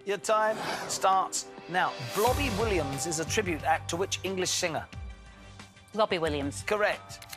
Your time starts now. Blobbie Williams is a tribute act to which English singer? Robbie Williams. Correct.